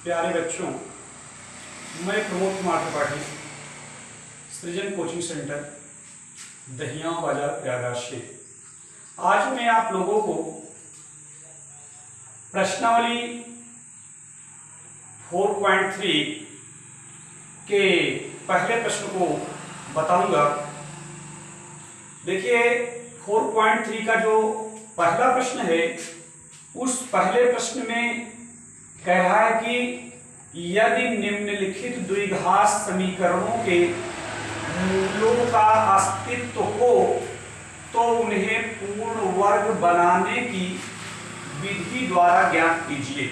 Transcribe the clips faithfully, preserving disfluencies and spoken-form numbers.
प्यारे बच्चों, मैं प्रमोद कुमार त्रिपाठी, सृजन कोचिंग सेंटर, दहिया बाजार प्रयागराज से आज मैं आप लोगों को प्रश्नावली चार पॉइंट तीन के पहले प्रश्न को बताऊंगा। देखिए, चार पॉइंट तीन का जो पहला प्रश्न है, उस पहले प्रश्न में कह रहा है कि यदि निम्नलिखित द्विघात समीकरणों के मूलों का अस्तित्व हो तो उन्हें पूर्ण वर्ग बनाने की विधि द्वारा ज्ञात कीजिए।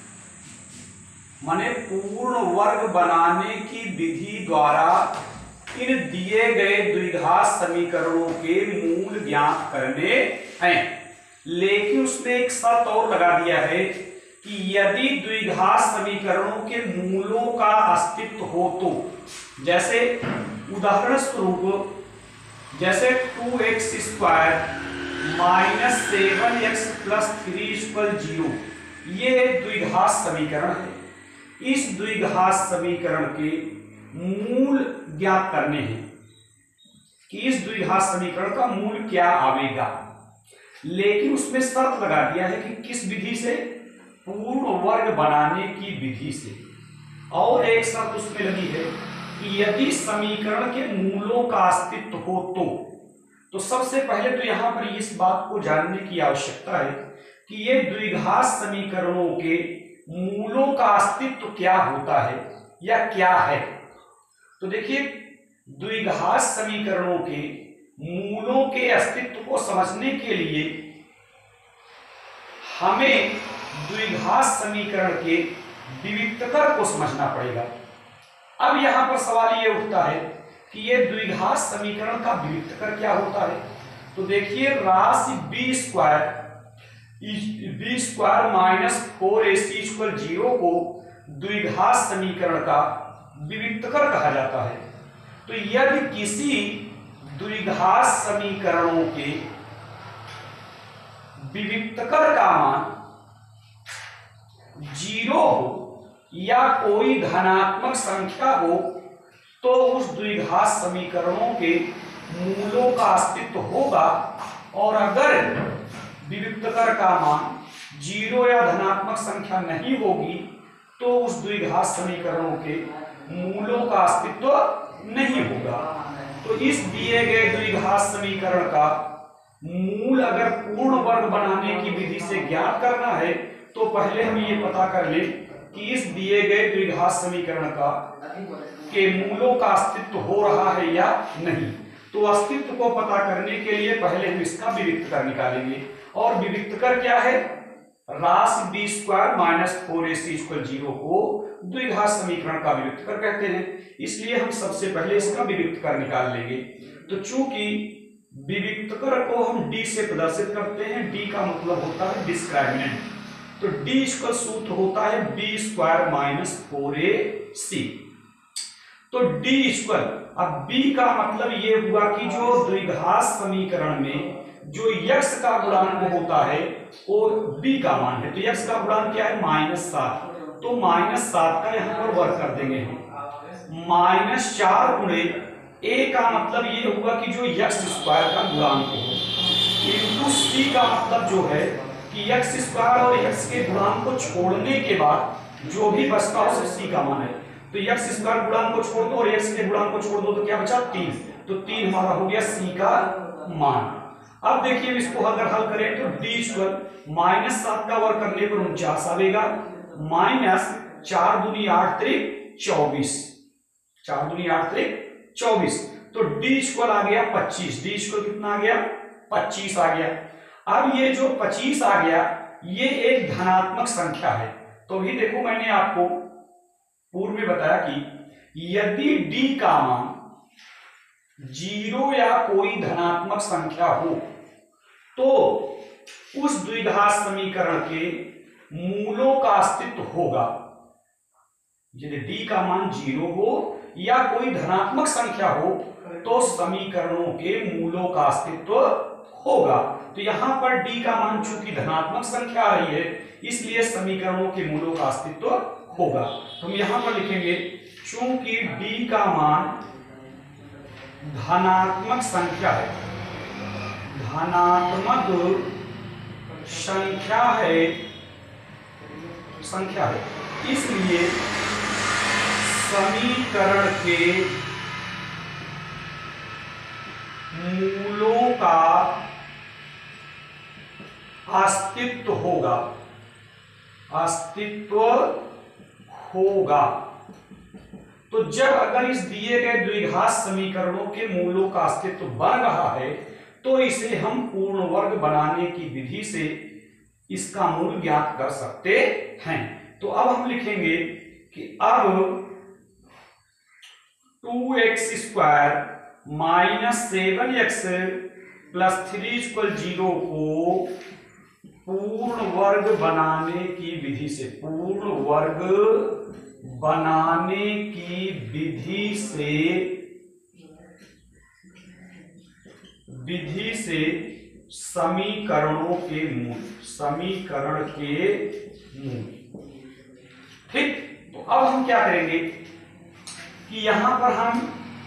माने पूर्ण वर्ग बनाने की विधि द्वारा इन दिए गए द्विघात समीकरणों के मूल ज्ञात करने हैं। लेकिन उसने एक शर्त और लगा दिया है कि यदि द्विघात समीकरणों के मूलों का अस्तित्व हो तो, जैसे उदाहरण स्वरूप जैसे two x square minus seven x plus three equal zero, ये द्विघात समीकरण है। इस द्विघात समीकरण के मूल ज्ञात करने हैं कि इस द्विघात समीकरण का मूल क्या आवेगा। लेकिन उसमें शर्त लगा दिया है कि किस विधि से, पूर्ण वर्ग बनाने की विधि से। और एक शर्त उसमें लगी है कि यदि समीकरण के मूलों का अस्तित्व हो तो तो सबसे पहले तो यहां पर इस बात को जानने की आवश्यकता है कि ये द्विघात समीकरणों के मूलों का अस्तित्व क्या होता है या क्या है। तो देखिए, द्विघात समीकरणों के मूलों के अस्तित्व को समझने के लिए हमें द्विघात समीकरण के विविक्तकर को समझना पड़ेगा। अब यहां पर सवाल यह उठता है कि यह द्विघात समीकरण का विविक्तकर क्या होता है। तो देखिए, राशि b square b square minus four a c equal zero को द्विघात समीकरण का विविक्तकर कहा जाता है। तो यदि किसी द्विघात समीकरणों के विविक्तकर का मान जीरो हो या कोई धनात्मक संख्या हो तो उस द्विघात समीकरणों के मूलों का अस्तित्व होगा। और अगर विविक्तकर का मान जीरो या धनात्मक संख्या नहीं होगी तो उस द्विघात समीकरणों के मूलों का अस्तित्व नहीं होगा। तो इस दिए गए द्विघात समीकरण का मूल अगर पूर्ण वर्ग बनाने की विधि से ज्ञात करना है तो पहले हम ये पता कर लें कि इस दिए गए द्विघात समीकरण का के मूलों का अस्तित्व हो रहा है या नहीं। तो अस्तित्व को पता करने के लिए पहले हम इसका विविक्तकर निकालेंगे। और विविक्तकर क्या है? राशि b square minus four a c equal zero को द्विघात समीकरण का विविक्तकर कहते हैं। इसलिए हम सबसे पहले इसका विविक्तकर निकाल लेंगे। तो चूंकि विविक्तकर को हम डी से प्रदर्शित करते हैं, डी का मतलब होता है डिस्क्रिमिनेंट, तो डी इक्वल सूत्र होता है b square minus four a c. तो डी इक्वल, अब बी का मतलब ये हुआ कि जो द्विघात समीकरण में जो यक्स का गुणांक होता है वो बी का मान है। तो यक्स का गुणांक क्या है? माइनस सात। तो माइनस सात का यहां पर वर्ग कर देंगे हम। माइनस चार गुणे ए का मतलब ये हुआ कि जो यक्स स्क्वायर का गुणांक हो, इनटू सी का मतलब जो है कि यक्स स्क्वायर और यक्स के गुणांक को छोड़ने के बाद जो भी बचता हो उसे सी का मान है। तो यक्स स्क्वायर गुणांक को छोड़ दो और यक्स के गुणांक को छोड़ दो तो क्या बचा? तीन। तो तीन हमारा हो गया सी का मान। अब देखिए, इसको अगर हल करें तो डी इक्वल माइनस सात का वर्ग करने पर उनचास आएगा, माइनस चार दूनी आठ त्रिक चौबीस, चार दूनी आठ त्रिक चौबीस। तो डी इक्वल आ गया पच्चीस। डी इक्वल कितना आ गया? पच्चीस आ गया। अब ये जो पच्चीस आ गया ये एक धनात्मक संख्या है। तो भी देखो, मैंने आपको पूर्व में बताया कि यदि डी का मान जीरो या कोई धनात्मक संख्या हो तो उस द्विघात समीकरण के मूलों का अस्तित्व होगा। यदि डी का मान जीरो हो या कोई धनात्मक संख्या हो तो समीकरणों के मूलों का अस्तित्व होगा। तो यहां पर डी का मान चूंकि धनात्मक संख्या आ रही है इसलिए समीकरणों के मूलों का अस्तित्व होगा। तो हम यहां पर लिखेंगे चूंकि d का मान धनात्मक संख्या है, धनात्मक संख्या है संख्या है इसलिए समीकरण के मूलों का अस्तित्व होगा अस्तित्व होगा। तो जब अगर इस दिए गए द्विघात समीकरणों के मूलों का अस्तित्व बन रहा है तो इसे हम पूर्ण वर्ग बनाने की विधि से इसका मूल ज्ञात कर सकते हैं। तो अब हम लिखेंगे कि अब two x square minus seven x plus three equal zero को पूर्ण वर्ग बनाने की विधि से पूर्ण वर्ग बनाने की विधि से विधि से समीकरणों के मूल समीकरण के मूल। ठीक, तो अब हम क्या करेंगे कि यहां पर हम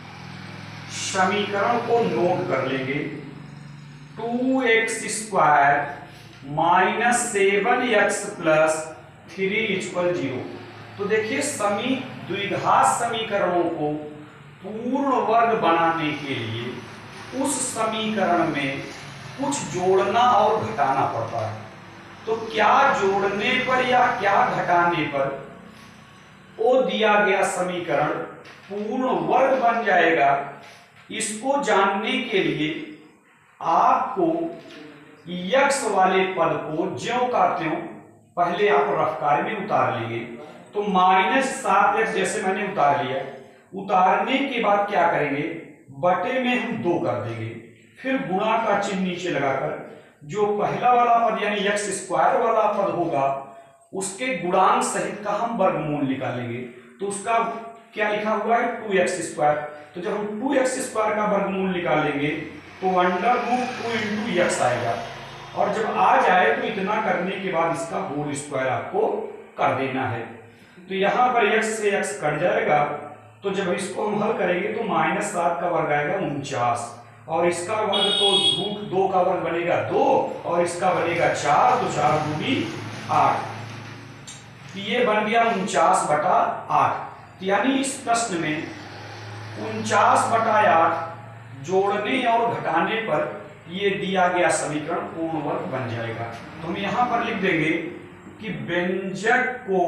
समीकरण को नोट कर लेंगे। Two x square minus seven x plus three equal zero. तो देखिए समी द्विघात समीकरणों को पूर्ण वर्ग बनाने के लिए उस समीकरण में कुछ जोड़ना और घटाना पड़ता है। तो क्या जोड़ने पर या क्या घटाने पर वो दिया गया समीकरण पूर्ण वर्ग बन जाएगा, इसको जानने के लिए आपको यक्स वाले पद को ज्यों का त्यों पहले आप रफ कार्य में उतार लेंगे। तो माइनस सात एक्स जैसे मैंने उतार लिया, उतारने के बाद क्या करेंगे, बटे में हम दो कर देंगे, फिर गुणा का चिन्ह नीचे लगाकर जो पहला वाला पद यानी एक्स स्क्वायर वाला पद होगा उसके गुणांक सहित का हम वर्गमूल निकालेंगे। तो उसका क्या लिखा हुआ है, टू एक्स स्क्वायर। तो जब हम टू एक्स स्क्वायर का वर्गमूल निकालेंगे तो under root two into x आएगा, और जब आ जाए तो इतना करने के बाद इसका होल स्क्वायर आपको कर देना है। तो यहां पर x से x कट जाएगा, तो जब इसको हम हल करेंगे तो माइनस सात का वर्ग आएगा उनचास, और इसका वर्ग तो रूट दो का वर्ग बनेगा दो, और इसका बनेगा चार, तो चार दूनी आठ। ये बन गया उनचास बटा आठ। यानी इस प्रश्न में उनचास बटा आठ जोड़ने और घटाने पर ये दिया गया समीकरण पूर्ण वर्ग बन जाएगा। तो हम यहां पर लिख देंगे कि व्यंजक को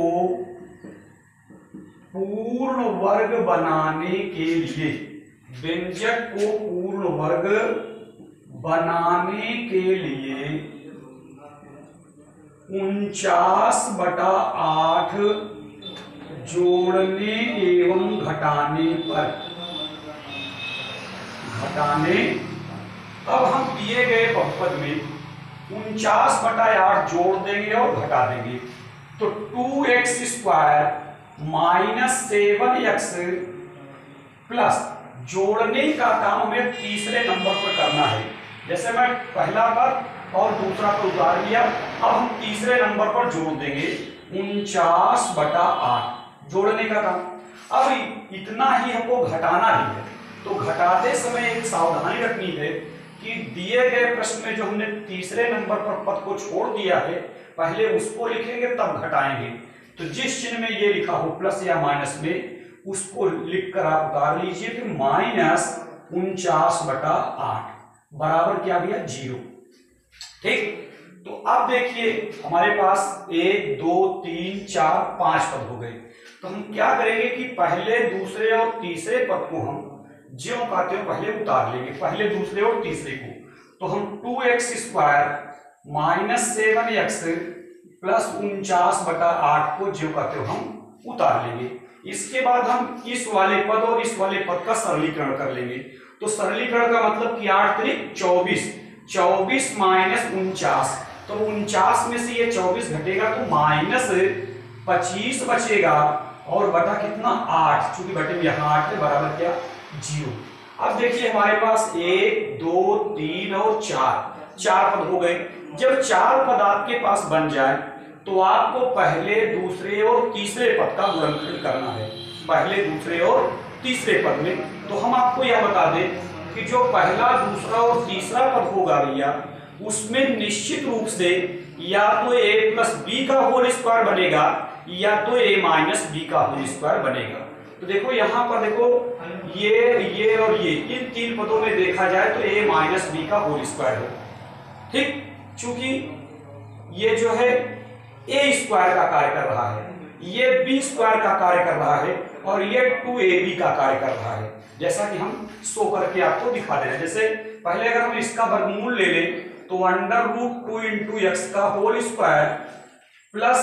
पूर्ण वर्ग बनाने के लिए व्यंजक को पूर्ण वर्ग बनाने के लिए उनचास बटा आठ जोड़ने एवं घटाने पर घटाने अब हम दिए गए बहुपद में उनचास बटा आठ जोड़ देंगे और घटा देंगे। तो two x square minus seven x plus जोड़ने का काम हमें तीसरे नंबर पर करना है। जैसे मैं पहला पद और दूसरा पद उतार लिया, अब हम तीसरे नंबर पर जोड़ देंगे उनचास बटा आठ, जोड़ने का काम। अब इतना ही हमको घटाना ही है, तो घटाते समय एक सावधानी रखनी है कि दिए गए प्रश्न में जो हमने तीसरे नंबर पर पद को छोड़ दिया है पहले उसको लिखेंगे तब घटाएंगे। तो जिस चिन्ह में ये लिखा हो प्लस या माइनस में उसको लिखकर आप उतार लीजिए। फिर माइनस उनचास बटा आठ बराबर क्या भैया जीरो। ठीक, तो अब देखिए हमारे पास एक दो तीन चार पांच पद हो गए। तो हम क्या करेंगे कि पहले दूसरे और तीसरे पद को हम ज्यों का त्यों पहले उतार लेंगे, पहले दूसरे और तीसरे को। तो हम two x square minus seven x plus उनचास बटा आठ को ज्यों का त्यों हम उतार लेंगे। इसके बाद हम इस वाले पद और इस वाले पद का सरलीकरण कर लेंगे। तो सरलीकरण का मतलब कि आठ त्रिक चौबीस, चौबीस माइनस उनचास, तो उनचास में से ये चौबीस घटेगा तो माइनस पच्चीस बचेगा, और बटा कितना आठ, चूंकि बटे में यहाँ आठ है बराबर क्या जीरो। अब देखिए हमारे पास एक दो तीन और चार, चार पद हो गए। जब चार पद आपके पास बन जाए तो आपको पहले दूसरे और तीसरे पद का गुणनखंड करना है, पहले दूसरे और तीसरे पद में। तो हम आपको यह बता दें कि जो पहला दूसरा और तीसरा पद होगा भैया, उसमें निश्चित रूप से या तो a प्लस बी का होल स्क्वायर बनेगा या तो a माइनस बी का होल स्क्वायर बनेगा। तो देखो यहाँ पर देखो ये ये और ये इन तीन पदों में देखा जाए तो a माइनस बी का होल स्क्वायर है, ठीक। चूंकि ये जो है a स्क्वायर का कार्य कर रहा है, ये b स्क्वायर का कार्य कर रहा है और ये टू ए बी का कार्य कर रहा है, जैसा कि हम शो करके आपको दिखा दे रहे हैं। जैसे पहले अगर हम इसका वर्गमूल ले लें तो under root two into x का होल स्क्वायर प्लस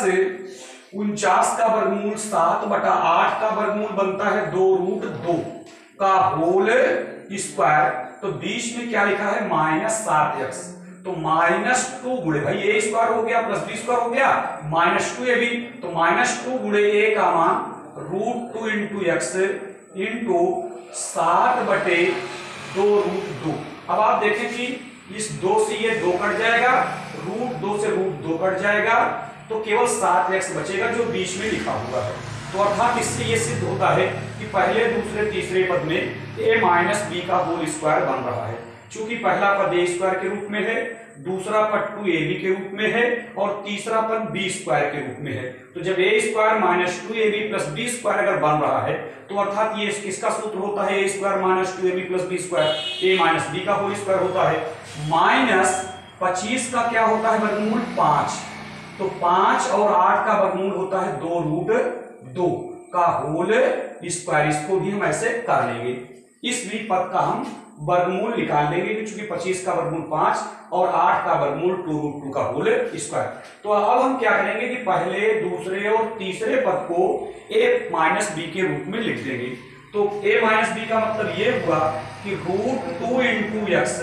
उनचास का वर्गमूल सात बटा आठ का वर्गमूल बनता है दो रूट दो का होल स्क्वायर। तो बीच में क्या लिखा है माइनस सात एक्स, तो माइनस टू गुणे भाई ए स्क्वायर हो गया प्लस बी स्क्वायर हो गया माइनस टू ए बी, तो माइनस टू गुणे ए का मान root two into x into सात बटे दो रूट दो। अब आप देखें कि इस दो से ये दो कट जाएगा, रूट दो से रूट दो कट जाएगा, तो केवल सात एक्स बचेगा जो बीच में लिखा हुआ है। तो अर्थात इससे ये सिद्ध होता है कि पहले दूसरे तीसरे पद में a माइनस बी का होल स्क्वायर बन रहा है। चूंकि पहला पद a स्क्वायर के रूप में है, दूसरा पद टू ए बी के रूप में है और तीसरा पद b स्क्वायर के रूप में है। तो जब a square minus two a b plus b square अगर बन रहा है तो अर्थात ये किसका सूत्र होता है, a square minus two a b plus b square, a minus b का होल स्क्वायर होता है। माइनस पच्चीस का क्या होता है वर्गमूल पांच, तो पांच और आठ का वर्गमूल होता है दो रूट दो का होल स्क्वायर। इसको भी हम ऐसे कर लेंगे, इस भी पद का हम वर्गमूल निकाल लेंगे क्योंकि पच्चीस का वर्गमूल पांच और आठ का वर्गमूल टू रूट टू का होल स्क्वायर। तो अब हम क्या करेंगे कि पहले दूसरे और तीसरे पद को a माइनस बी के रूप में लिख देंगे। तो a माइनस बी का मतलब ये हुआ कि root two into x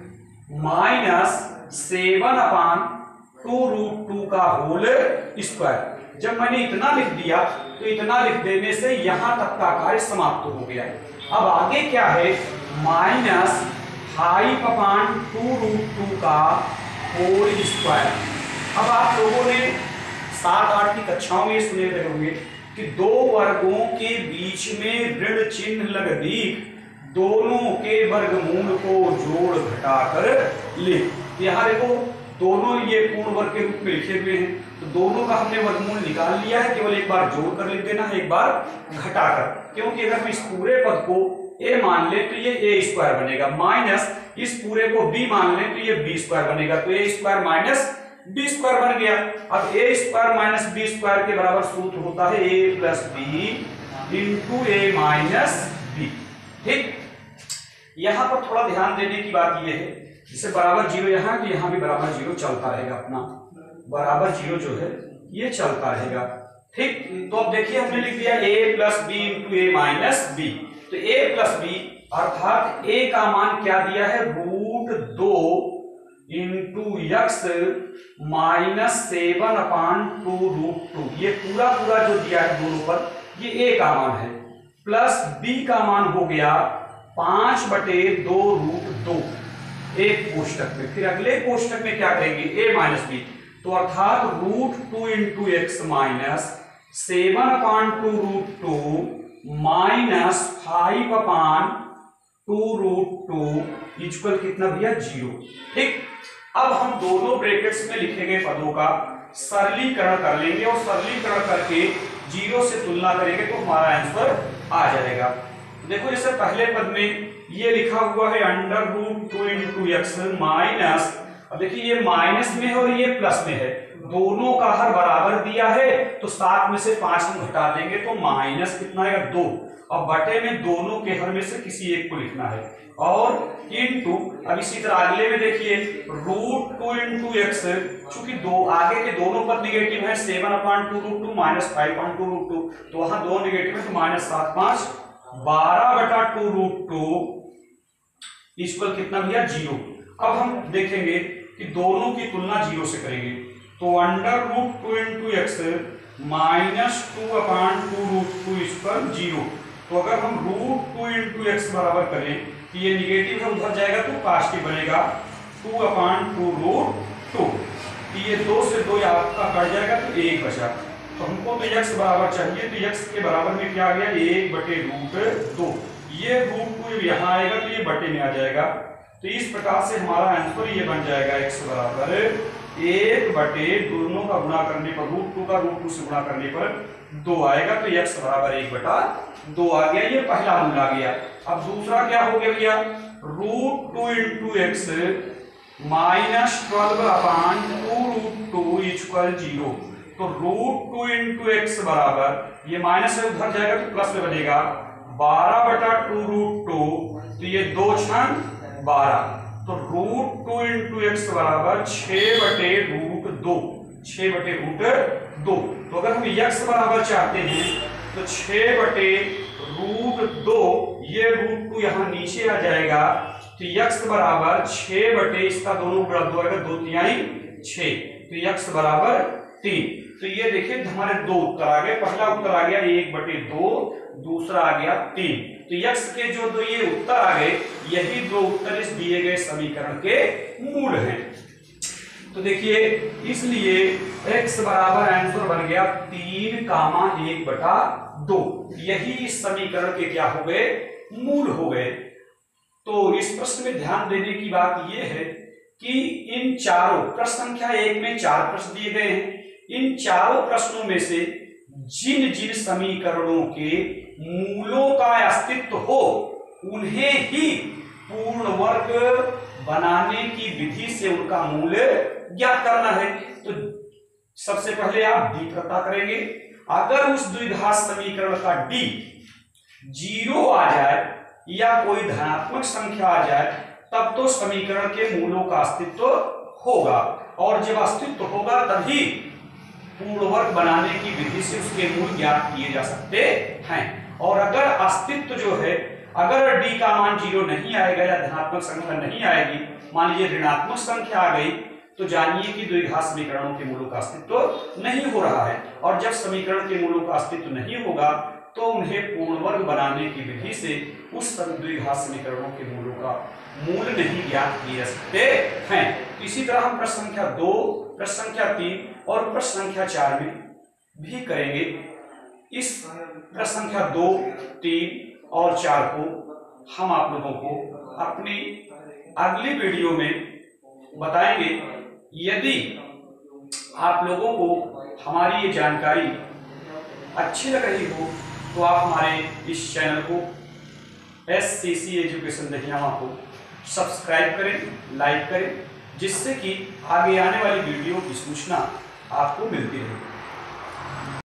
minus seven upon two root two का होल स्क्वायर। जब मैंने इतना लिख दिया तो इतना लिख देने से यहां तक का कार्य समाप्त हो गया है। अब आगे क्या है, minus five upon two root two का होल स्क्वायर। अब आप लोगों ने सात आठ की कक्षाओं में सुने रहे होंगे कि दो वर्गों के बीच में ऋण चिन्ह लग दी, दोनों के वर्गमूल को जोड़ घटाकर ले। यहाँ देखो दोनों ये पूर्ण वर्ग के रूप में लिखे हुए हैं, तो दोनों का हमने वर्गमूल निकाल लिया है, केवल एक बार जोड़ कर लिख देना है, एक बार घटाकर। क्योंकि अगर हम इस पूरे पद को a मान ले तो ये a स्क्वायर बनेगा, माइनस इस पूरे को b मान ले तो ये b स्क्वायर बनेगा, तो a square minus b square बन गया। अब a square minus b square के बराबर सूत्र होता है a plus b into a minus b, ठीक। यहां पर थोड़ा ध्यान देने की बात यह है, जैसे बराबर जीरो यहाँ कि यहाँ भी बराबर जीरो चलता रहेगा, अपना बराबर जीरो जो है ये चलता रहेगा, ठीक। तो अब देखिए हमने लिख दिया a plus b into a minus b, तो a प्लस बी अर्थात a का मान क्या दिया है रूट दो into x minus seven upon two root two, ये पूरा पूरा जो दिया है दोनों पर ये a का मान है, प्लस b का मान हो गया पांच बटे दो रूट दो एक कोष्टक में। फिर अगले कोष्टक में क्या करेंगे a माइनस बी, तो अर्थात root two into x minus seven upon two root two minus five upon two root two equal कितना भैया जीरो, ठीक। अब हम दोनों ब्रैकेट्स में लिखेंगे पदों का सरलीकरण कर लेंगे और सरलीकरण करके जीरो से तुलना करेंगे तो हमारा आंसर आ जाएगा। देखो जैसे पहले पद में ये लिखा हुआ है under root two into x minus, अब देखिए ये माइनस में है और ये प्लस में है, दोनों का हर बराबर दिया है तो सात में से पांच हम घटा देंगे तो माइनस कितना है दो, अब बटे में दोनों के हर में से किसी एक को लिखना है और इनटू। अब इसी तरह अगले में देखिए रूट टू इंटू एक्स, चूंकि दो आगे के दोनों पद निगेटिव है, seven upon two root two minus five upon two root two, तो वहां दो निगेटिव है तो माइनस सात पांच बारह बटा टू रूट टू इक्वल कितना भैया जीरो। अब हम देखेंगे कि दोनों की तुलना जीरो से करेंगे, तो under root two into x minus two upon two root two equal zero. तो अगर हम रूट टू इंटू एक्स बराबर करें तो ये निगेटिव है उधर जाएगा तो पॉजिटिव बनेगा, two upon two root two. कि ये दो से दो आपका कट जाएगा तो एक बचा। तो हमको तो x बराबर चाहिए, तो x के बराबर में क्या आ गया, एक बटे रूट दो। ये रूट टू यहाँ आएगा तो ये बटे में आ जाएगा। तो इस प्रकार से हमारा आंसर ये बन जाएगा x बराबर एक बटे दोनों का गुणा करने पर, रूट टू का रूट टू से गुणा करने पर दो आएगा। तो x बराबर एक बटा दो आ गया, ये पहला मूल आ गया। अब दूसरा क्या हो गया भैया, root two into x minus twelve upon two root two equal zero. तो रूट टू इंटू एक्स बराबर ये माइनस से उधर जाएगा तो प्लस में बनेगा बारह बटा टू रूट टू, तो ये दो छन बारह। तो रूट टू इंटू एक्स बराबर छह बटे रूट दो, छह बटे रूट दो। तो अगर हम एक्स बराबर चाहते हैं तो छह बटे रूट दो, ये रूट टू यहाँ नीचे आ जाएगा। तो एक्स बराबर छह बटे इसका दोनों गुणा दो आएगा, दो तिहाई छह, तो एक्स बराबर तीन। तो ये देखिए हमारे दो उत्तर आ गए। पहला उत्तर आ गया एक बटे दो, दूसरा आ गया तीन। तो यक्स के जो दो ये उत्तर आ गए, यही दो उत्तर इस दिए गए समीकरण के मूल हैं। तो देखिए इसलिए x बराबर आंसर बन गया तीन कामा एक बटा दो। यही इस समीकरण के क्या हो गए, मूल हो गए। तो इस प्रश्न में ध्यान देने की बात यह है कि इन चारों प्रश्न संख्या एक में चार प्रश्न दिए गए हैं। इन चारों प्रश्नों में से जिन जिन समीकरणों के मूलों का अस्तित्व हो उन्हें ही पूर्ण वर्ग बनाने की विधि से उनका मूल ज्ञात करना है। तो सबसे पहले आप डी पता करेंगे। अगर उस द्विघात समीकरण का डी जीरो आ जाए या कोई धनात्मक संख्या आ जाए तब तो समीकरण के मूलों का अस्तित्व होगा, और जब अस्तित्व होगा तभी पूर्ण वर्ग बनाने की विधि से उसके मूल ज्ञात किए जा सकते हैं। और अगर अस्तित्व जो है, अगर डी का मान जीरो नहीं आएगा या धनात्मक संख्या नहीं आएगी, मान लीजिए ऋणात्मक संख्या आ गई, तो जानिए कि द्विघात समीकरणों के मूलों का अस्तित्व नहीं हो रहा है। और जब समीकरण के मूलों का अस्तित्व नहीं होगा तो उन्हें पूर्ण वर्ग बनाने की विधि से उस द्विघात समीकरणों के मूलों का मूल नहीं ज्ञात किए जा सकते हैं। इसी तरह हम प्रश्न संख्या दो, प्रश्न संख्या तीन और प्रश्न संख्या चार में भी करेंगे। इस प्रश्न संख्या दो, तीन और चार को हम आप लोगों को अपनी अगली वीडियो में बताएंगे। यदि आप लोगों को हमारी ये जानकारी अच्छी लग रही हो तो आप हमारे इस चैनल को एस सी सी एजुकेशन दहियामा को सब्सक्राइब करें, लाइक करें, जिससे कि आगे आने वाली वीडियो की सूचना आपको मिलती रहे।